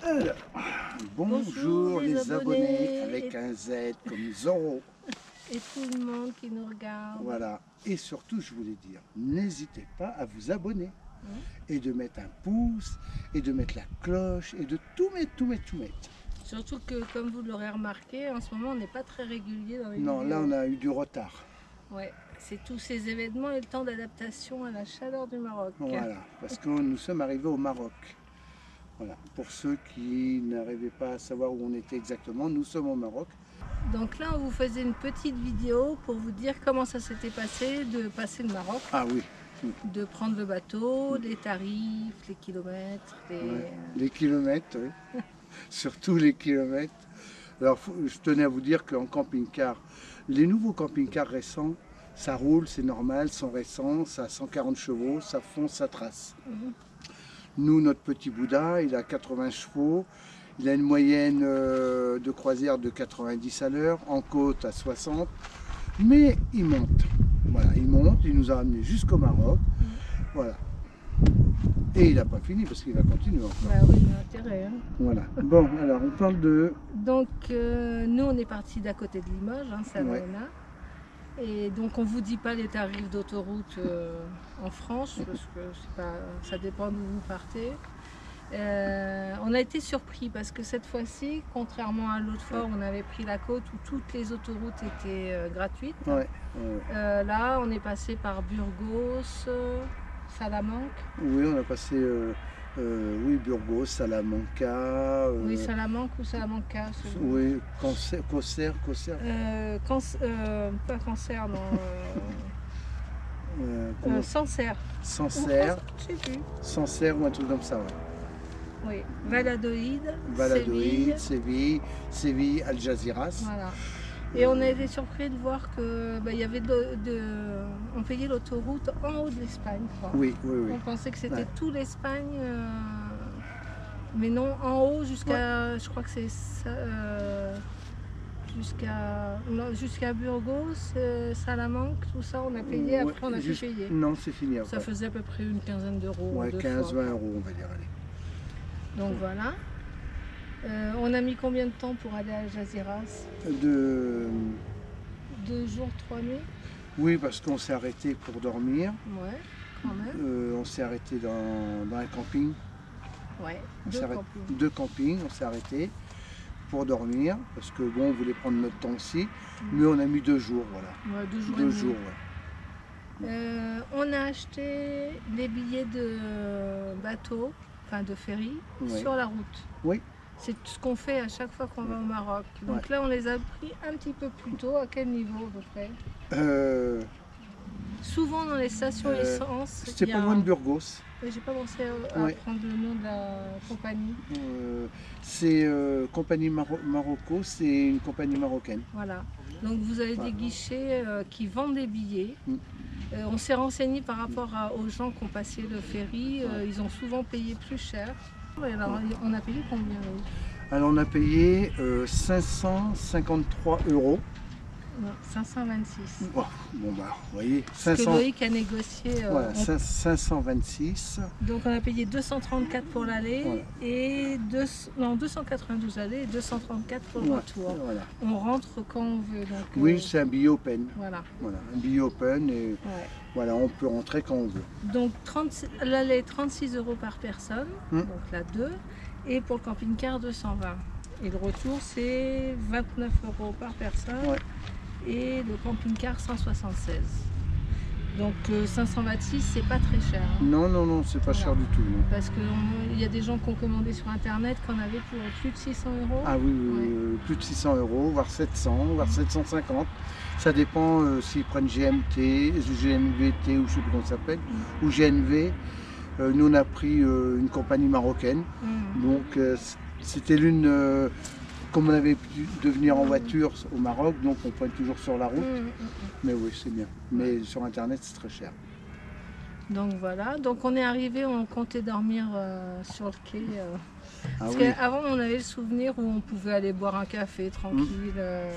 Alors, bonjour les abonnés avec un Z comme Zorro. Et tout le monde qui nous regarde. Voilà. Et surtout, je voulais dire, n'hésitez pas à vous abonner. Et de mettre un pouce, et de mettre la cloche, et de tout mettre, tout mettre, tout mettre. Surtout que, comme vous l'aurez remarqué, en ce moment, on n'est pas très régulier dans les Non, vidéos. là, on a eu du retard. Ouais, c'est tous ces événements et le temps d'adaptation à la chaleur du Maroc. Voilà, parce que nous sommes arrivés au Maroc. Voilà. Pour ceux qui n'arrivaient pas à savoir où on était exactement, nous sommes au Maroc. Donc là, on vous faisait une petite vidéo pour vous dire comment ça s'était passé de passer le Maroc. Ah oui. De prendre le bateau, les tarifs, les kilomètres. Les kilomètres, oui. Surtout les kilomètres. Alors, je tenais à vous dire qu'en camping-car, les nouveaux camping-cars récents, ça roule, c'est normal, sont récents, ça a 140 chevaux, ça fonce, ça trace. Nous, notre petit Bouddha, il a 80 chevaux, il a une moyenne de croisière de 90 à l'heure, en côte à 60, mais il monte. Voilà, il monte, il nous a ramenés jusqu'au Maroc. Voilà. Et il n'a pas fini parce qu'il va continuer encore. Bah oui, il a intérêt. Hein. Voilà. Bon, alors on parle de... Donc, nous, on est parti d'à côté de Limoges, hein, Salona. Ouais. Et donc, on ne vous dit pas les tarifs d'autoroute en France, parce que pas, ça dépend d'où vous partez. On a été surpris parce que cette fois-ci, contrairement à l'autre fois où on avait pris la côte où toutes les autoroutes étaient gratuites, là on est passé par Burgos, Salamanque. Oui, on a passé oui, Burgos, Salamanca. Oui, Salamanque ou Salamanca. Oui, Caussert. Pas Cancer, non. Sancerre. Sancerre. Je sais plus. Sancerre ou un truc comme ça, ouais. Oui, Valladolid, Séville, Algeciras. Voilà. Et on a été surpris de voir que il y avait on payait l'autoroute en haut de l'Espagne. Oui, oui, oui. On pensait que c'était tout l'Espagne, mais non, en haut jusqu'à, je crois que c'est jusqu'à Burgos, Salamanque, tout ça, on a payé. Après, on a pu payer. Non, c'est fini. Après. Ça faisait à peu près une quinzaine d'euros. Ouais, 15-20 euros, on va dire. Allez. Donc voilà. On a mis combien de temps pour aller à Algeciras? 2 jours, 3 nuits. Oui, parce qu'on s'est arrêté pour dormir. Ouais, quand même. On s'est arrêté dans un camping. Ouais, deux campings, on s'est arrêté pour dormir, parce que bon, on voulait prendre notre temps aussi, mais on a mis 2 jours, voilà. Ouais, 2 jours. 2 jours, ouais. On a acheté des billets de bateau, enfin de ferry, sur la route. Oui. C'est ce qu'on fait à chaque fois qu'on va au Maroc. Donc là, on les a pris un petit peu plus tôt. À quel niveau à peu près? Souvent dans les stations essence. C'était pas loin de Burgos. J'ai pas pensé à prendre le nom de la compagnie. C'est compagnie Marocco, c'est une compagnie marocaine. Voilà. Donc vous avez des guichets qui vendent des billets. On s'est renseigné par rapport aux gens qui ont passé le ferry. Ils ont souvent payé plus cher. Alors, on a payé combien? Alors on a payé 553 euros. Non, 526. Oh, bon bah, vous voyez, 500... que Loïc a négocié. Voilà, 526. Donc on a payé 234 pour l'aller et 292 aller et 234 pour le retour. Voilà. On rentre quand on veut. Donc, oui, c'est un billet open. Voilà. Un billet open et voilà, on peut rentrer quand on veut. Donc l'aller 36 euros par personne, donc la 2, et pour le camping-car 220. Et le retour c'est 29 euros par personne. Et le camping-car 176. Donc 526 c'est pas très cher. Hein. Non, non, non, c'est pas cher du tout. Non. Parce qu'il y a des gens qui ont commandé sur internet qu'on avait pour plus de 600 euros. Ah oui, plus de 600 euros, voire 700, voire 750. Ça dépend s'ils prennent GMT, GMVT ou je sais plus comment ça s'appelle, ou GNV. Nous on a pris une compagnie marocaine. Donc c'était l'une... Comme on avait pu devenir en voiture au Maroc, donc on peut être toujours sur la route. Mais oui, c'est bien. Mais sur internet, c'est très cher. Donc voilà, donc on est arrivé, on comptait dormir sur le quai. Parce qu'avant, on avait le souvenir où on pouvait aller boire un café tranquille,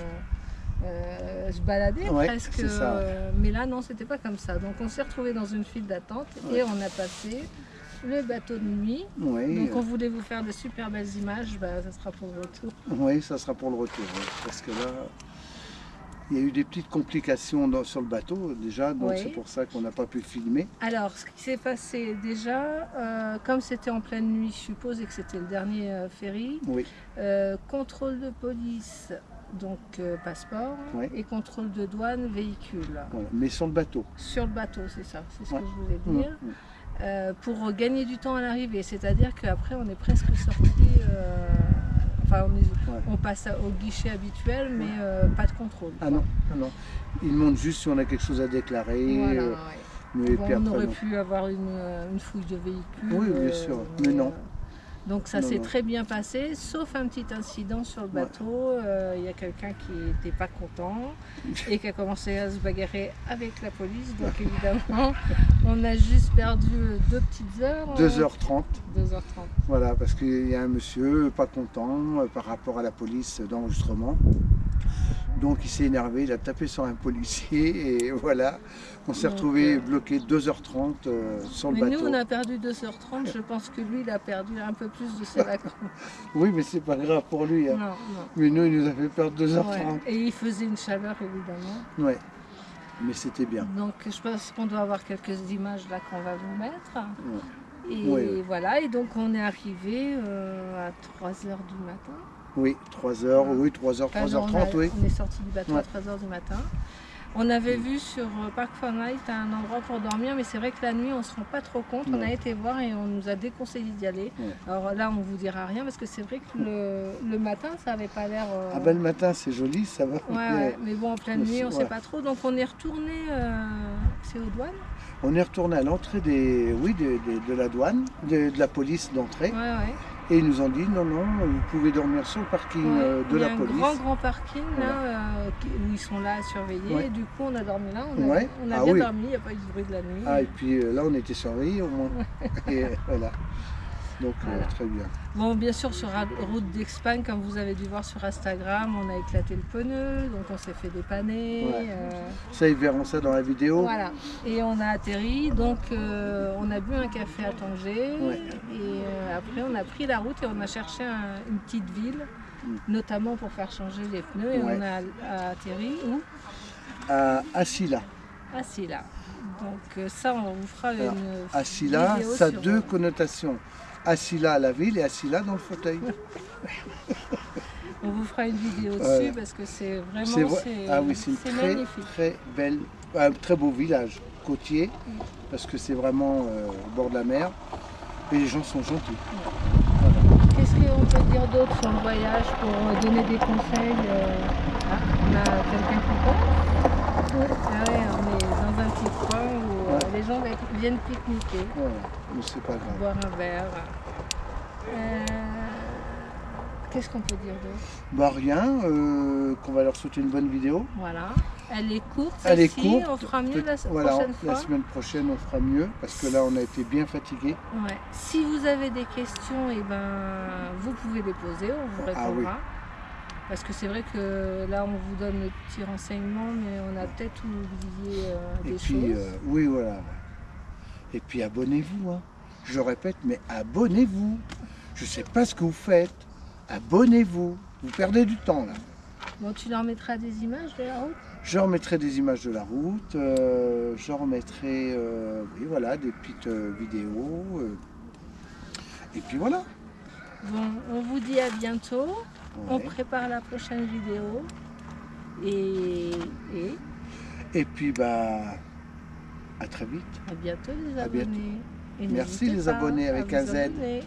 se balader presque. Mais là, non, c'était pas comme ça. Donc on s'est retrouvé dans une file d'attente et on a passé le bateau de nuit. Oui, Donc on voulait vous faire de super belles images, bah, ça sera pour le retour. oui, ça sera pour le retour. Ouais, parce que là, il y a eu des petites complications sur le bateau déjà, donc Oui. c'est pour ça qu'on n'a pas pu filmer. Alors, ce qui s'est passé déjà, comme c'était en pleine nuit, je suppose, et que c'était le dernier ferry, Oui, contrôle de police, donc passeport, Oui. et contrôle de douane, véhicule. voilà. Mais sur le bateau. Sur le bateau, c'est ça, c'est ce Ouais. que je voulais dire. Mm. Pour gagner du temps à l'arrivée, c'est-à-dire qu'après on est presque sorti, enfin on passe au guichet habituel, mais pas de contrôle. Ah non, ah non. Ils demandent juste si on a quelque chose à déclarer. Voilà, ouais. Mais Bon, puis on après, aurait non. pu avoir une fouille de véhicule. Oui, bien sûr, mais non. Donc ça Non, s'est non. très bien passé, sauf un petit incident sur le bateau. Il y a quelqu'un qui n'était pas content et qui a commencé à se bagarrer avec la police. Donc évidemment, on a juste perdu 2 petites heures. 2h30. 2h30. Voilà, parce qu'il y a un monsieur pas content par rapport à la police d'enregistrement. Donc il s'est énervé, il a tapé sur un policier et voilà, on s'est retrouvé bloqué 2h30 sur le Mais bateau. nous on a perdu 2h30, je pense que lui il a perdu un peu plus de ses vacances. Oui, mais c'est pas grave pour lui. Hein. Non, non. Mais nous, il nous a fait perdre 2h30. Ouais. Et il faisait une chaleur évidemment. Ouais, mais c'était bien. Donc je pense qu'on doit avoir quelques images là qu'on va vous mettre. Ouais. Et Ouais. voilà, et donc on est arrivé à 3h du matin. Oui, 3h, oui, 3h, Enfin, 3h30, oui. On est sorti du bateau Ouais. à 3h du matin. On avait vu sur Park Fun Light un endroit pour dormir, mais c'est vrai que la nuit on ne se rend pas trop compte. Non. On a été voir et on nous a déconseillé d'y aller. Ouais. Alors là on vous dira rien parce que c'est vrai que le matin ça n'avait pas l'air... Ah ben le matin, c'est joli, ça va. Ouais, mais bon en pleine Mais nuit on ne ouais. sait pas trop. Donc on est retourné, c'est aux douanes. On est retourné à l'entrée de la douane, de la police d'entrée. Ouais, ouais. Et ils nous ont dit non, non, vous pouvez dormir sur le parking Ouais, de la il y a police. un grand parking là, Voilà. où ils sont là à surveiller. Ouais. Et du coup, on a dormi là. Ouais. On a Ah bien oui. dormi, il n'y a pas eu de bruit de la nuit. Ah, et puis là, on était surveillés au moins. Et voilà. Donc, Voilà. très bien. Bon, bien sûr, sur la route d'Espagne, comme vous avez dû voir sur Instagram, on a éclaté le pneu, donc on s'est fait dépanner. Ouais. Ça, ils verront ça dans la vidéo. Voilà. Et on a atterri, donc on a bu un café à Tanger. Ouais. Et après, on a pris la route et on a cherché une petite ville, notamment pour faire changer les pneus. Et Ouais. on a atterri où? À Asila. À Silla. Donc ça, on vous fera Alors, une Asila, vidéo ça a sur, 2 connotations. Asila, la ville, et Asila dans le fauteuil. On vous fera une vidéo dessus Ouais. parce que c'est vraiment C'est vrai. Ah oui, c'est c'est une très, magnifique. très belle, un très beau village côtier, parce que c'est vraiment au bord de la mer. Et les gens sont gentils. Qu'est-ce qu'on peut dire d'autre sur le voyage pour donner des conseils on a quelqu'un qui compte. Ah ouais, on est dans un petit coin où les gens viennent pique-niquer, Voilà, mais c'est pas grave. boire un verre. Qu'est-ce qu'on peut dire d'autre? Bah rien, qu'on va leur sauter une bonne vidéo. Voilà. Elle est courte, Elle est celle-ci, courte. on fera mieux la Voilà, prochaine la fois. semaine prochaine on fera mieux, parce que là on a été bien fatigués. Ouais. Si vous avez des questions, eh ben, vous pouvez les poser, on vous répondra. Ah oui. Parce que c'est vrai que là, on vous donne le petit renseignement, mais on a peut-être oublié Et des puis, choses. oui voilà. Et puis abonnez-vous, hein. Je répète, mais abonnez-vous. Je sais pas ce que vous faites. Abonnez-vous. Vous perdez du temps là. Bon, tu leur mettras des images de la route? Je remettrai des images de la route, je remettrai oui, voilà, des petites vidéos. Et puis voilà. Bon, on vous dit à bientôt. On Ouais. prépare la prochaine vidéo. Et Et puis bah à très vite. à bientôt les À bientôt. abonnés. Et Merci n'hésitez les pas abonnés à avec vous un Z. abonner.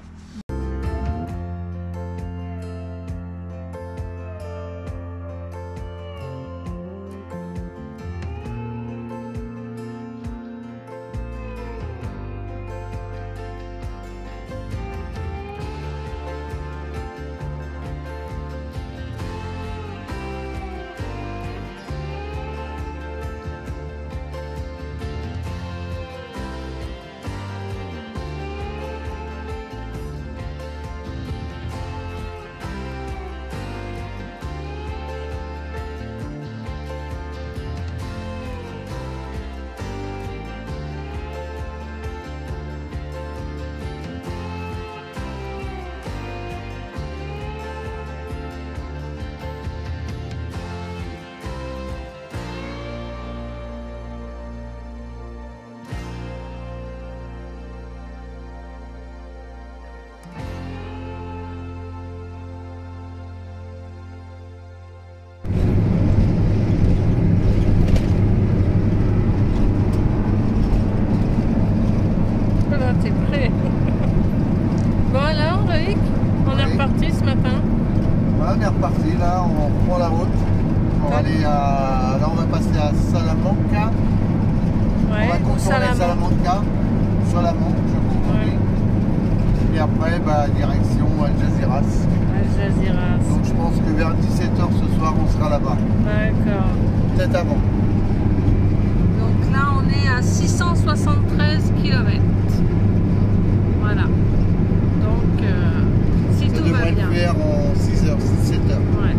Voilà, on est reparti, là on reprend la route pour aller à... Là on va passer à Salamanca. Ouais, On va contourner Salamanca, Salamanca, je confonds. Et après, direction Algeciras. Algeciras. Donc je pense que vers 17h ce soir, on sera là-bas. D'accord. Peut-être avant. Donc là, on est à 673 km. Voilà. Donc, si Ça tout va devrait bien. le faire en 6h, 7h. Ouais.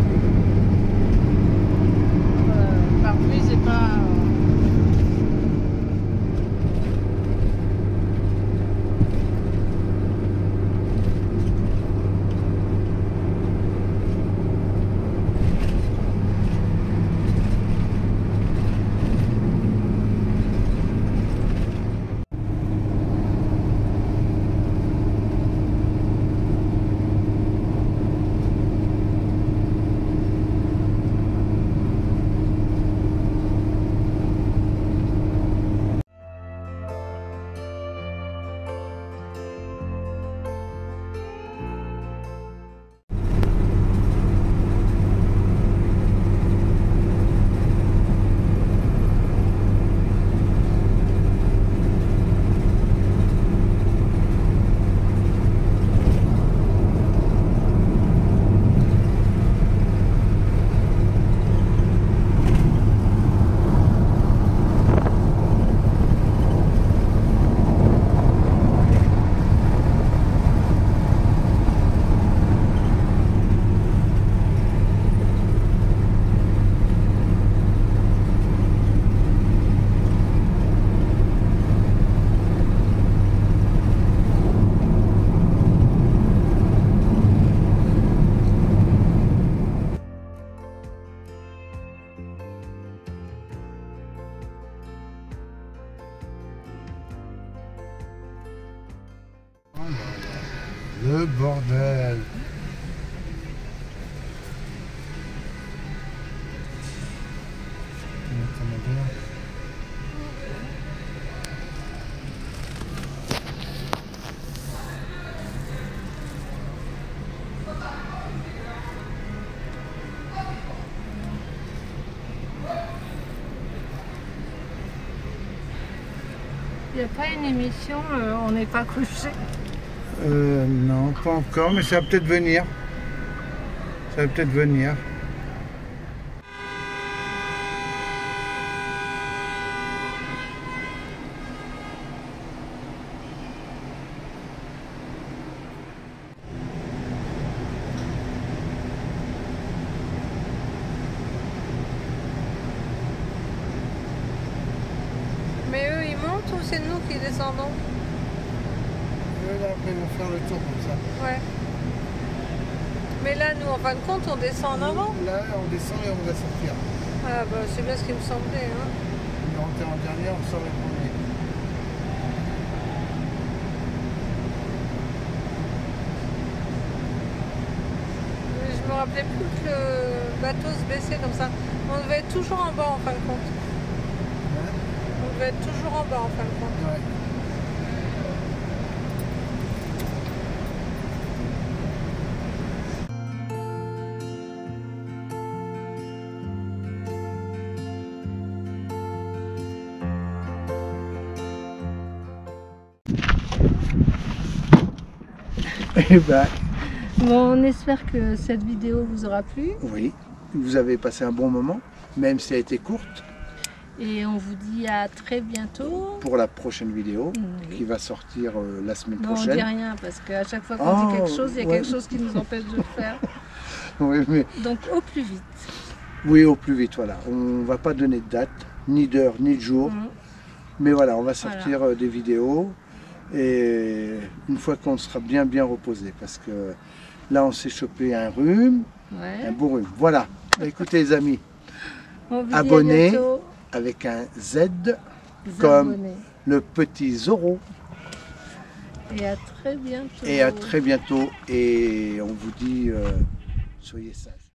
Par pluie, c'est pas... Le bordel. Il n'y a pas une émission, on n'est pas couché. Non, pas encore, mais ça va peut-être venir. Ça va peut-être venir. Mais eux, ils montent ou c'est nous qui descendons? Là, après, ils vont faire le tour comme ça. Ouais. Mais là, nous, en fin de compte, on descend en avant. Là, on descend et on va sortir. Ah bah c'est bien ce qui me semblait. Hein. On est rentré en dernier, on sort les premiers. Je me rappelais plus que le bateau se baissait comme ça. On devait être toujours en bas en fin de compte. Ouais. On devait être toujours en bas en fin de compte. Ouais. Et ben, Bon, on espère que cette vidéo vous aura plu. oui, vous avez passé un bon moment, même si elle a été courte, Et on vous dit à très bientôt. pour la prochaine vidéo Oui. qui va sortir la semaine Non, on prochaine. dit rien parce qu'à chaque fois qu'on dit quelque chose, il y a ouais. quelque chose qui nous empêche de le faire. Oui, mais, Donc au plus vite. oui, au plus vite, voilà. On ne va pas donner de date, ni d'heure, ni de jour. Mhm. Mais voilà, on va sortir des vidéos et une fois qu'on sera bien reposé, parce que là on s'est chopé un rhume, Ouais. un beau rhume. Voilà, écoutez les amis, On vous dit abonnez. à bientôt. avec un Z Vous comme abonnez. le petit Zorro. Et à très bientôt. Et à très bientôt et on vous dit soyez sages.